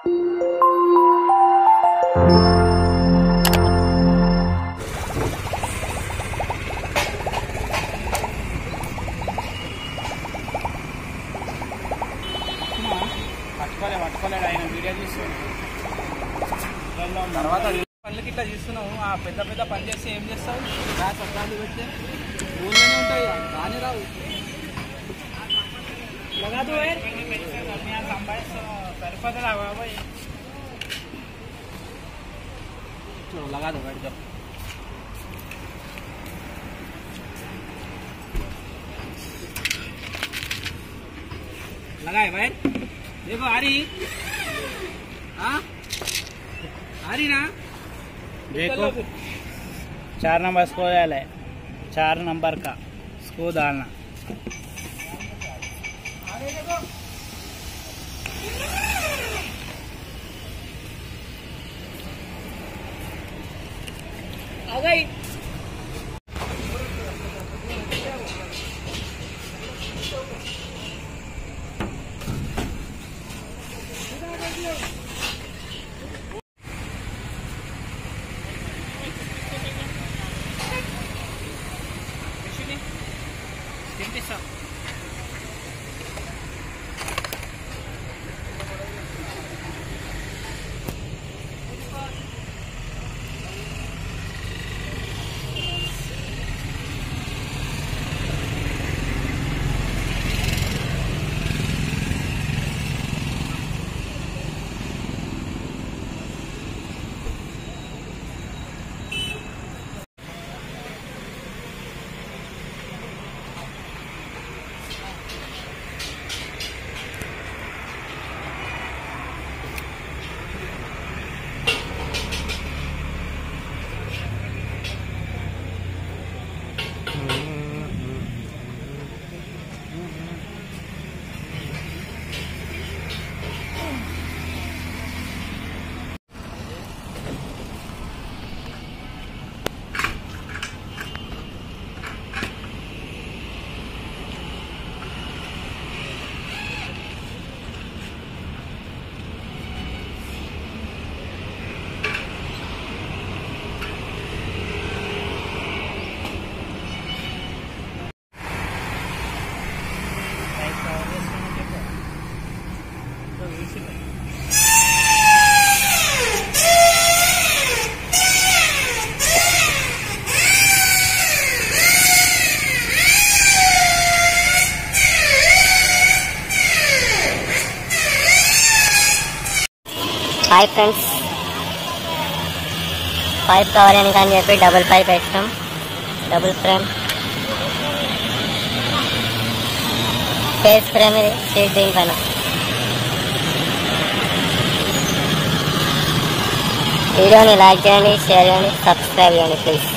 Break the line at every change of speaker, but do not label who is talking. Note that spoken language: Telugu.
పట్టుకోలేడు ఆయన వీడియో తీస్తున్నాడు. తర్వాత పనులకి ఇట్లా తీస్తున్నావు. ఆ పెద్ద పెద్ద పని చేస్తే ఏం చేస్తావు? సత్రాలు పెడితే ఊళ్ళోనే ఉంటాయి కానీ రావు. సంపాదిస్తావు సరిపోతుందా బాబాయ్? लगादो बैठ जाओ. लगाए भाई देखो आ रही. हाँ आ रही ना. देखो 4 नंबर स्क्रू डाला है. 4 नंबर का स्क्रू डालना. आ गई.
हाय फ्रेंड्स, पाइप कावाలని కానీ చెప్పి డబుల్ పైప్ వేస్తాం. డబుల్ ఫ్రేమ్ ఫేస్ ఫ్రేమ్ ఇది సీట్ దీనిపైన. వీడియోని లైక్ చేయండి, షేర్ చేయండి, సబ్స్క్రైబ్ చేయండి ప్లీజ్.